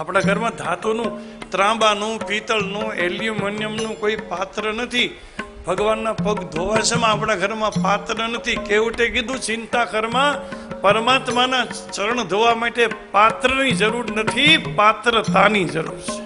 આપણા ઘરમાં ધાતુનું, ત્રાંબાનું, પિત્તળનું, એલ્યુમિનિયમનું કોઈ પાત્ર નથી. ભગવાનના પગ ધોવા છે, આપણા ઘરમાં પાત્ર નથી. કેવટે કીધું, ચિંતા કરમાં પરમાત્માના ચરણ ધોવા માટે પાત્રની જરૂર નથી, પાત્રતાની જરૂર છે.